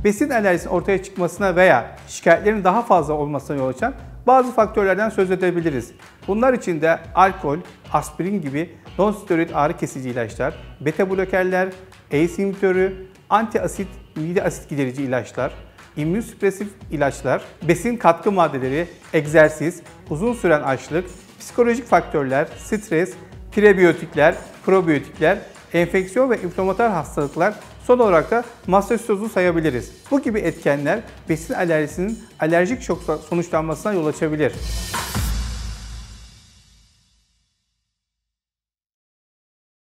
besin alerjisinin ortaya çıkmasına veya şikayetlerin daha fazla olmasına yol açan bazı faktörlerden söz edebiliriz. Bunlar içinde alkol, aspirin gibi non-steroid ağrı kesici ilaçlar, beta blokerler, ACE inhibitörü, antiasit, mide asit giderici ilaçlar, immünsüpresif ilaçlar, besin katkı maddeleri, egzersiz, uzun süren açlık, psikolojik faktörler, stres, prebiyotikler, probiyotikler, enfeksiyon ve inflamatuar hastalıklar, son olarak da mastoidozu sayabiliriz. Bu gibi etkenler besin alerjisinin alerjik şok sonuçlanmasına yol açabilir.